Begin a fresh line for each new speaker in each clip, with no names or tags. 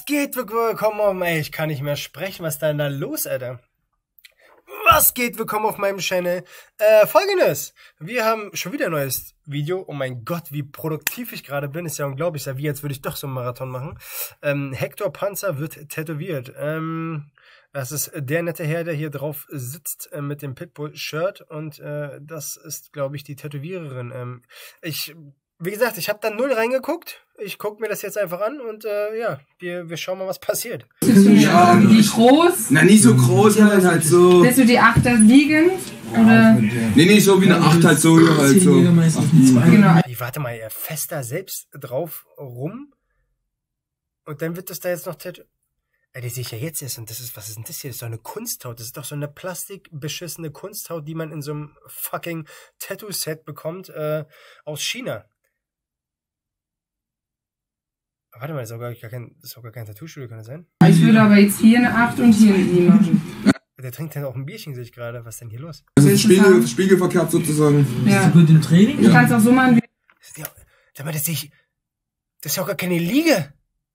geht? Willkommen auf... Ey, ich kann nicht mehr sprechen. Was ist denn da los, Alter? Was geht? Willkommen auf meinem Channel. Folgendes. Wir haben schon wieder ein neues Video. Oh mein Gott, wie produktiv ich gerade bin. Ist ja unglaublich. Ist ja wie, als würde ich doch so einen Marathon machen. Hector Panzer wird tätowiert. Das ist der nette Herr, der hier drauf sitzt mit dem Pitbull-Shirt. Und das ist, glaube ich, die Tätowiererin. Wie gesagt, ich habe da null reingeguckt. Ich gucke mir das jetzt einfach an und ja, wir schauen mal, was passiert.
Ja, wie groß?
Na, nicht so groß, halt so.
Willst du die Achter liegend? Oder?
Nee, so wie eine 8 halt so. Halt so.
Genau.
Warte mal, er fässt da selbst drauf rum und dann wird das da jetzt noch tätowiert. Die sehe ich ja jetzt erst und das ist, was ist denn das hier? Das ist doch eine Kunsthaut. Das ist doch so eine plastikbeschissene Kunsthaut, die man in so einem fucking Tattoo-Set bekommt aus China. Warte mal, das ist auch gar kein Tattoo-Studio, kann das sein?
Ich würde aber jetzt hier eine 8 und hier eine 7 machen.
Der trinkt dann auch ein Bierchen, sehe ich gerade. Was ist denn hier los?
Also spiegelverkehrt sozusagen.
Ja.
Ist das gut im Training?
Ich kann es auch so machen wie...
Ja, sag mal, das ist ja auch gar keine Liege.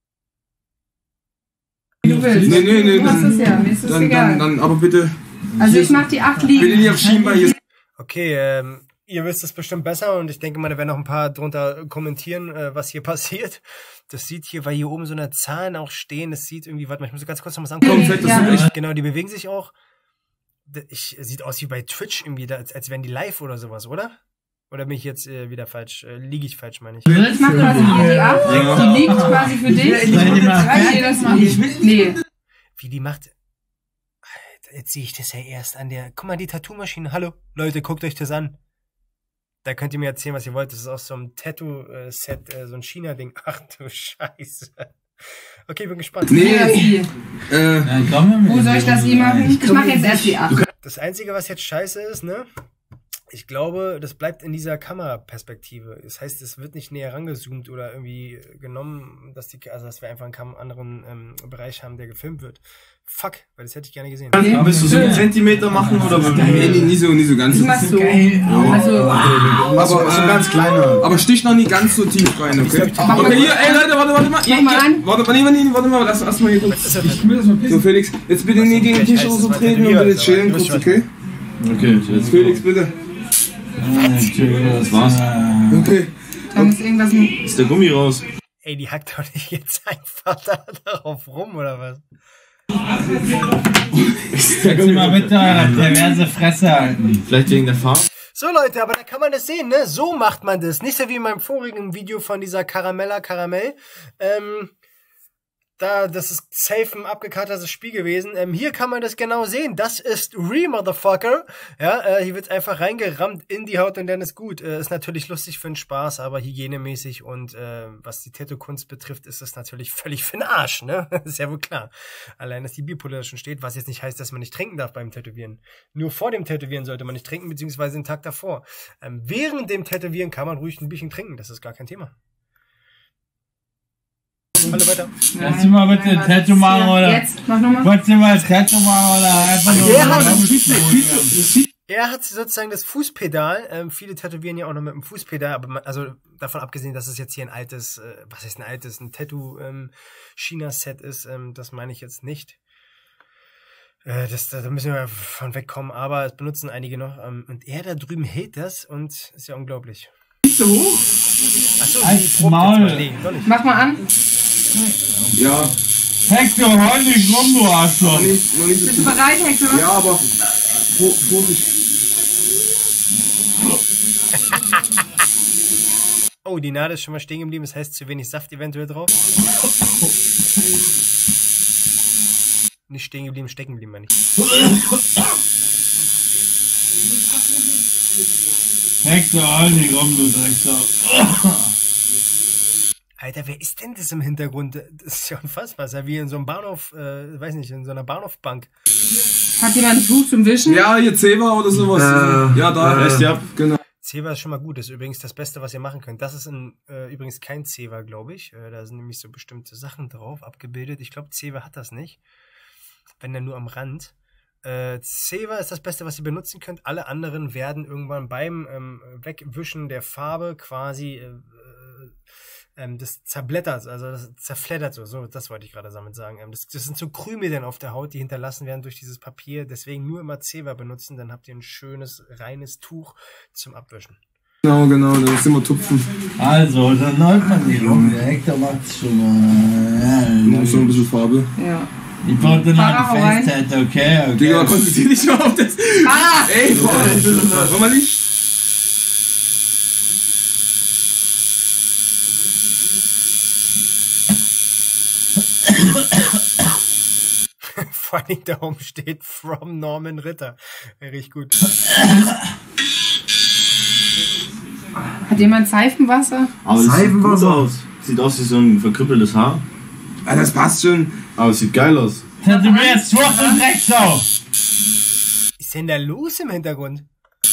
Du willst.
Nee.
Du hast es ja, mir ist es egal.
Dann, aber bitte.
Also ich mach die 8 liegen.
Bitte nicht auf Schienbein hier.
Okay, ihr wisst es bestimmt besser und ich denke mal, da werden noch ein paar drunter kommentieren, was hier passiert. Das sieht hier, weil hier oben so eine Zahlen auch stehen, das sieht irgendwie, warte mal, ich muss ganz kurz noch was angucken.
Ja.
Genau, die bewegen sich auch. Sieht aus wie bei Twitch irgendwie, als wären die live oder sowas, oder? Oder bin ich jetzt wieder falsch? Liege ich falsch, meine ich?
Ich mach quasi hier die 8. Die liegt quasi für dich. Nee.
Wie die macht... Alter, jetzt sehe ich das ja erst an der... Guck mal, die Tattoo-Maschine. Hallo, Leute, guckt euch das an. Da könnt ihr mir erzählen, was ihr wollt. Das ist aus so einem Tattoo-Set, so ein China-Ding. Ach du Scheiße. Okay, bin gespannt.
Nee.
Wo soll ich das hier machen? Ich mach jetzt erst die 8.
Das Einzige, was jetzt scheiße ist, ne? Ich glaube, das bleibt in dieser Kameraperspektive. Das heißt, es wird nicht näher rangezoomt oder irgendwie genommen, dass wir einfach einen anderen Bereich haben, der gefilmt wird. Fuck, weil das hätte ich gerne gesehen.
Willst du so einen Zentimeter machen oder?
Nee, nicht so ganz.
Ich mach so.
Also,
Aber
so ganz kleiner.
Aber stich noch nicht ganz so tief rein, okay? Okay, hier, ey Leute, warte mal.
Mach mal an.
Warte mal, lass erstmal hier kurz. So, Felix, jetzt bitte nie gegen den Tisch oder so treten und bitte chillen kurz, okay?
Okay,
Jetzt Felix, bitte.
Das war's.
Okay.
Dann ist irgendwas mit...
Ist der Gummi raus?
Ey, die hackt doch nicht jetzt einfach darauf rum, oder was?
Kannst du mal bitte eure perverse Fresse halten? Vielleicht wegen der Farbe?
So Leute, aber da kann man das sehen, ne? So macht man das. Nicht so wie in meinem vorigen Video von dieser Karamell. Das ist safe ein abgekartetes Spiel gewesen. Hier kann man das genau sehen. Das ist Motherfucker. Ja, hier wird einfach reingerammt in die Haut und dann ist gut. Ist natürlich lustig für den Spaß, aber hygienemäßig und was die Tattoo-Kunst betrifft, ist das natürlich völlig für den Arsch, ne? Ist ja wohl klar. Allein, dass die Bierpulle da schon steht, was jetzt nicht heißt, dass man nicht trinken darf beim Tätowieren. Nur vor dem Tätowieren sollte man nicht trinken, beziehungsweise den Tag davor. Während dem Tätowieren kann man ruhig ein bisschen trinken. Das ist gar kein Thema. Hallo, weiter.
Kannst du mal bitte ein Tattoo machen oder?
Jetzt, mach nochmal.
Wolltest du mal ein Tattoo machen oder einfach nur?
Er hat sozusagen das Fußpedal. Viele tätowieren ja auch noch mit dem Fußpedal, aber also davon abgesehen, dass es jetzt hier ein altes, ein Tattoo-China-Set ist, das meine ich jetzt nicht. Da müssen wir von wegkommen, aber es benutzen einige noch. Und er da drüben hält das und ist ja unglaublich.
So hoch?
Achso,
Als Maul.
Mach mal an.
Ja.
Hector, heul nicht rum, du Arschloch.
Noch nicht so
Bist du
tief.
bereit, Hector?
Ja, aber Vorsicht.
Oh, die Nadel ist schon mal stehen geblieben, das heißt zu wenig Saft eventuell drauf. Nicht stehen geblieben, stecken geblieben, meine ich.
Hector, heul nicht rum, du Drecksau.
Alter, wer ist denn das im Hintergrund? Das ist ja unfassbar. Das ist ja wie in so einem Bahnhof, weiß nicht, in so einer Bahnhofbank.
Hat jemand ein Tuch zum Wischen?
Ja, hier Zebra oder sowas. Ja, da.
Lässt ihr ab.
Genau.
Zewa ist schon mal gut. Das ist übrigens das Beste, was ihr machen könnt. Das ist übrigens kein Zewa, glaube ich. Da sind nämlich so bestimmte Sachen drauf abgebildet. Ich glaube, Zewa hat das nicht. Wenn dann nur am Rand. Zewa ist das Beste, was ihr benutzen könnt. Alle anderen werden irgendwann beim Wegwischen der Farbe quasi das zerblättert, also das zerfleddert so, das wollte ich gerade damit sagen. Das sind so Krümel dann auf der Haut, die hinterlassen werden durch dieses Papier, deswegen nur immer Zewa benutzen, dann habt ihr ein schönes, reines Tuch zum Abwischen.
Genau, dann ist immer tupfen.
Also, dann läuft man die rum. Der Hector macht's schon mal.
Noch so ein bisschen Farbe.
Ja.
Ich brauchte noch eine Festzeit, okay.
Digga, konzentrier dich mal auf das. Ey, wollen wir nicht?
Vor allem da oben steht From Norman Ritter. Richtig gut.
Hat jemand Seifenwasser?
Aber das sieht gut aus. Sieht aus wie so ein verkrüppeltes Haar.
Ah, das passt schon.
Aber es sieht geil aus.
Tätowiert, Schwucht und Drecksau!
Was ist denn da los im Hintergrund?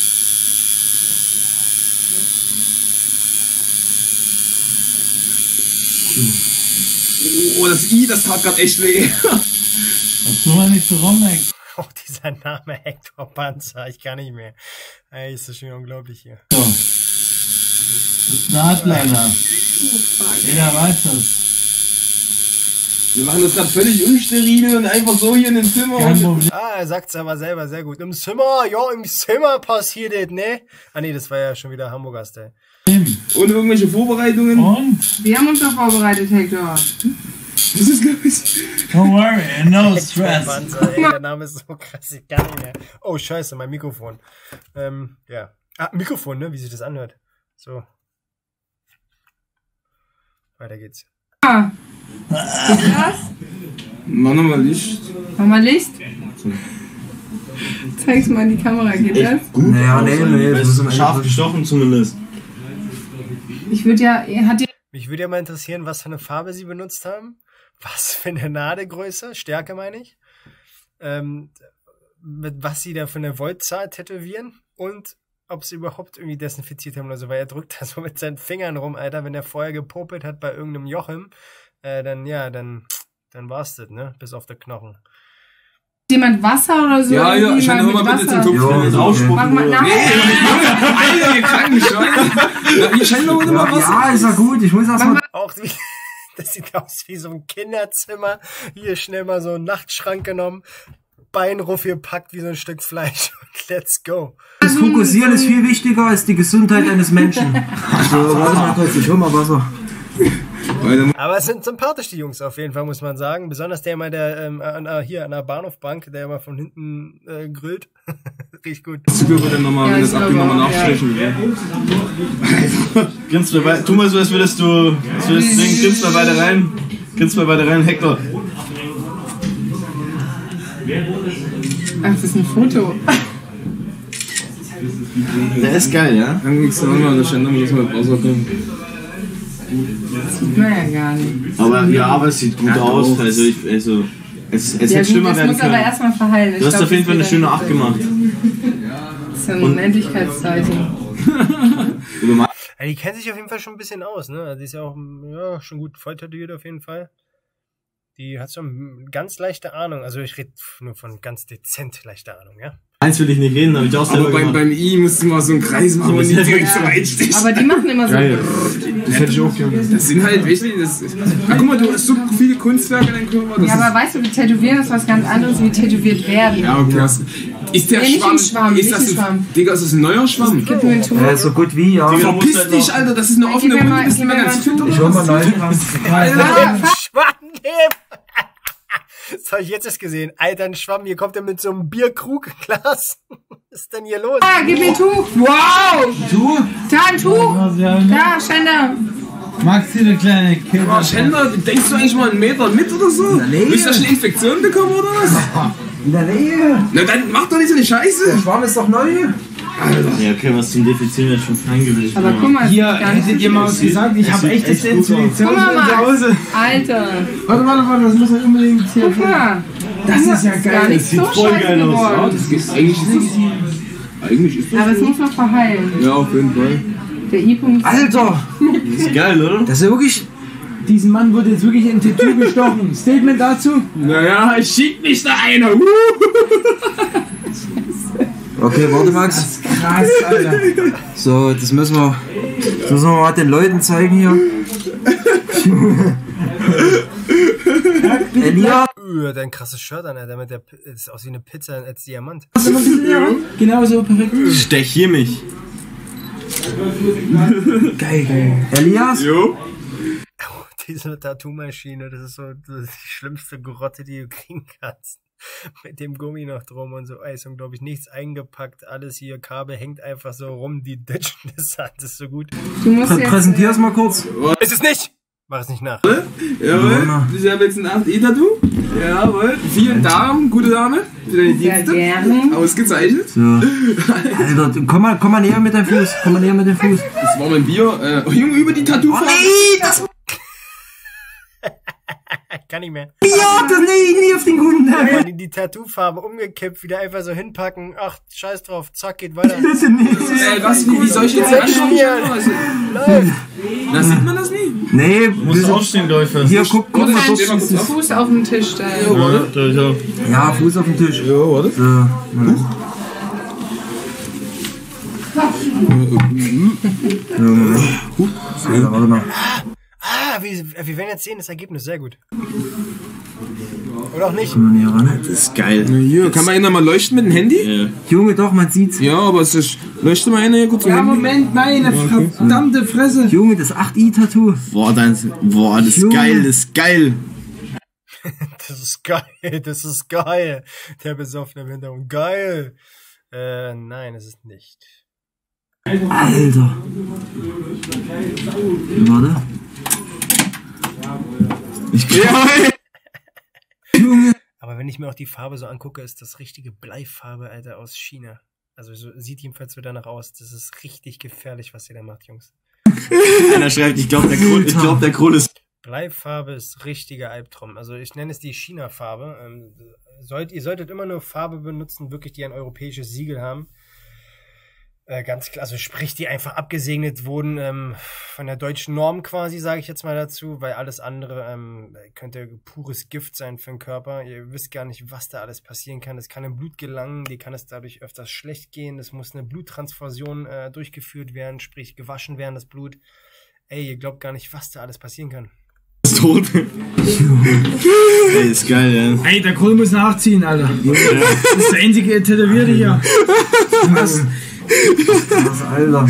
Oh, das I, das tat grad echt weh.
Was tun wir nicht so rum, Hector?
Oh, dieser Name Hector Panzer, ich kann nicht mehr. Ey, ist das schon unglaublich hier.
So. Das ist ein Hardliner. Jeder weiß das.
Wir machen das gerade völlig unsteril und einfach so hier in den Zimmer.
Er sagt's aber selber sehr gut. Im Zimmer passiert das, ne? Ah nee, das war ja schon wieder Hamburger-Style.
Und irgendwelche Vorbereitungen.
Und? Wir haben uns doch vorbereitet, Hector.
Das ist, glaube ich.
Don't worry, no stress.
Panzer, ey, der Name ist so krass, ich kann nicht mehr. Oh, scheiße, mein Mikrofon. Ja. Ah, Mikrofon, ne? Wie sich das anhört. So. Weiter geht's.
Ah. Ist das?
Mach nochmal Licht.
Mach mal Licht. Zeig's mal in die Kamera, geht das?
Gut. Naja, nee. Das ist scharf gestochen zumindest.
Ich würde ja,
Mich würde ja mal interessieren, was für eine Farbe sie benutzt haben. Was für eine Nadelgröße, Stärke meine ich. Mit was sie da für eine Voltzahl tätowieren und ob sie überhaupt irgendwie desinfiziert haben oder so, weil er drückt da so mit seinen Fingern rum, Alter, wenn der vorher gepopelt hat bei irgendeinem Jochim, dann war's das, ne, bis auf der Knochen.
Jemand Wasser oder so?
Ja, ich hatte mal bitte den Tupfen.
Mach mal nach.
Alter, ihr krank mich schon. Hier scheint noch mal Wasser.
Ja, ist ja gut, ich muss erstmal...
Auch wie, das sieht aus wie so ein Kinderzimmer. Hier schnell mal so einen Nachtschrank genommen, Beinruff gepackt wie so ein Stück Fleisch und let's go.
Das Fokussieren ist viel wichtiger als die Gesundheit eines Menschen. So, warte mal kurz, ich hol mal Wasser.
Aber es sind sympathisch, die Jungs, auf jeden Fall, muss man sagen. Besonders der mal, der hier an der Bahnhofbank, der immer von hinten grillt. Riecht gut.
Das würde dann nochmal, wenn das abgeht, nochmal nachstechen.
Grinst mal weiter. Tu mal so, als würdest du singen. Grinst mal weiter rein. Hector.
Ach, das ist ein Foto.
Der ist geil, ja?
Dann ging's noch mal, da stand noch mal, dass wir mit Wasser kommen.
Das sieht man ja gar nicht.
Aber es sieht gut aus. Also es hätte schlimmer werden können. Das muss aber
erstmal verheilen.
Du hast auf jeden Fall eine schöne 8 gemacht.
Das ist ja ein Unendlichkeitszeichen.
Ja, die kennt sich auf jeden Fall schon ein bisschen aus, ne? Die ist ja auch schon gut voll tätowiert auf jeden Fall. Die hat so eine ganz leichte Ahnung. Also ich rede nur von ganz dezent leichter Ahnung, ja?
Eins will ich nicht reden, habe ich auch selber gemacht.
Beim I musst du mal so einen Kreis machen und nicht direkt so reinstechen.
Aber die machen immer so.
Das hätte ich auch gerne. Das sind halt wirklich. Guck mal, du hast so viele Kunstwerke in deinem Körper.
Ja, aber weißt du, tätowieren ist was ganz anderes wie tätowiert werden.
Ja, okay. Ist der Schwamm? Ist das ein Digga, ist das ein neuer Schwamm?
Gib mir einen Tuch.
So gut wie, ja.
Verpiss dich, Alter, das ist eine offene Wunde. Bist du mal ganz fit?
Ich hol mal neuen.
Schwamm nehmen! Das habe ich jetzt erst gesehen. Alter, ein Schwamm, hier kommt er mit so einem Bierkrugglas. Was ist denn hier los?
Ah, gib mir ein Tuch. Wow!
Tuch?
Da, ein Tuch. Da, Schänder.
Magst du eine kleine Kinder?
Oh, Schänder, denkst du eigentlich mal einen Meter mit oder so? Willst du da schon Infektionen bekommen oder was?
In der Nähe.
Na dann mach doch nicht so eine Scheiße.
Der Schwamm ist doch neu.
Alter. Ja, okay, was zum Defizieren jetzt schon fein gewesen.
Aber guck mal,
hier hättet ihr mal was gesagt, ich habe echt das Desinfektion zu Hause.
Alter.
Warte, das muss man unbedingt hier.
Guck mal.
Das ist ja geil.
Das sieht voll geil aus.
Ja, das ist eigentlich ist das.
Aber es muss noch verheilen.
Ja, auf jeden Fall.
Der I-Punkt.
Alter.
Das ist geil, oder?
Das ist wirklich...
Diesen Mann wurde jetzt wirklich in Tattoo gestochen. Statement dazu?
Naja, ich schieb mich da einer.
Okay, warte Max.
Das ist krass, Alter.
So, das müssen wir mal den Leuten zeigen hier. Elias!
Dein krasses Shirt an, Alter. Das ist aus wie eine Pizza als Diamant.
Genau so, perfekt.
Stech hier mich.
Geil.
Elias?
Jo.
Oh, diese Tattoo-Maschine, das ist so die schlimmste Grotte, die du kriegen kannst. Mit dem Gummi noch drum und so Eis und glaube ich nichts eingepackt, alles hier, Kabel hängt einfach so rum, die ditchen das ist so gut.
Du musst
Präsentier's mal kurz.
Ist es nicht! Mach es nicht nach.
Jawohl, ich habe jetzt ein 8E-Tattoo. Jawohl, 4 Damen, gute Dame. Für deine Dienste.
gerne.
Ausgezeichnet.
So. Alter, komm mal näher mit deinem Fuß. Das
war mein Bier. Junge, über die Tattoo-Farbe.
Oh nee, das
Kann nicht mehr.
ja, das nie auf den Hund.
Aber die Tattoo-Farbe umgekippt, wieder einfach so hinpacken. Ach, scheiß drauf, zack, geht weiter.
Bitte nicht.
Wie soll ich jetzt anschauen?
Läuft.
Da sieht man das nie.
Nee,
Muss aufstehen, Läufer.
hier, guck mal
Warte,
kurz.
steh mal kurz auf.
Fuß auf den Tisch stellen.
Ja, Fuß auf den Tisch.
Ja, warte.
So. Ja, warte mal.
Wir werden jetzt sehen, das Ergebnis, sehr gut. Oder auch nicht.
Das ist geil.
Hier, kann man einer mal leuchten mit dem Handy?
Ja.
Junge, doch, man sieht's.
Ja, aber es ist. Leuchte mal einer hier kurz mit dem Handy.
Moment, meine verdammte Fresse.
Junge, das 8i-Tattoo.
Boah, das ist
Junge.
geil, das ist geil.
Das ist geil. Der besoffene im Hintergrund. Geil. Nein, es ist nicht.
Alter. Warte. Junge.
Aber wenn ich mir auch die Farbe so angucke, ist das richtige Bleifarbe, Alter, aus China. Also so sieht jedenfalls so danach aus. Das ist richtig gefährlich, was ihr da macht, Jungs.
Einer schreibt, ich glaube, der Krull ist...
Bleifarbe ist richtiger Albtraum. Also ich nenne es die China-Farbe. Ihr solltet immer nur Farbe benutzen, wirklich, die ein europäisches Siegel haben. Ganz klar, also sprich, die einfach abgesegnet wurden von der deutschen Norm quasi, sage ich jetzt mal dazu, weil alles andere könnte pures Gift sein für den Körper. Ihr wisst gar nicht, was da alles passieren kann. Es kann im Blut gelangen, dir kann es dadurch öfters schlecht gehen. Es muss eine Bluttransfusion durchgeführt werden, sprich gewaschen werden, das Blut. Ey, ihr glaubt gar nicht, was da alles passieren kann.
Ist tot. Ey, ist geil, ja.
Ey, der Kohl muss nachziehen, Alter. Das ist der einzige Tätowierte hier. Was?
Alter.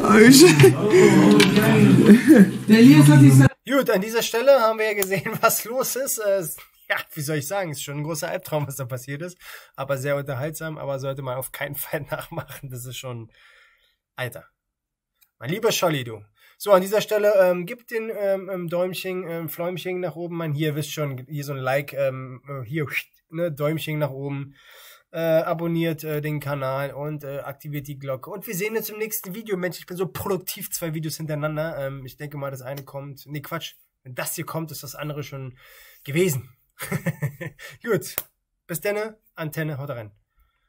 Der Elias hat diese...
Gut, an dieser Stelle haben wir ja gesehen, was los ist. Ja, wie soll ich sagen, ist schon ein großer Albtraum, was da passiert ist. Aber sehr unterhaltsam, aber sollte man auf keinen Fall nachmachen. Das ist schon... Alter. Mein lieber Scholli, du. So, an dieser Stelle, gebt den Däumchen, Fläumchen nach oben. Man, hier, wisst schon, hier so ein Like, hier, ne, Däumchen nach oben. Abonniert den Kanal und aktiviert die Glocke. Und wir sehen uns im nächsten Video. Mensch, ich bin so produktiv, 2 Videos hintereinander. Ich denke mal, das eine kommt... Nee, Quatsch. Wenn das hier kommt, ist das andere schon gewesen. Gut. Bis dann. Antenne, haut rein.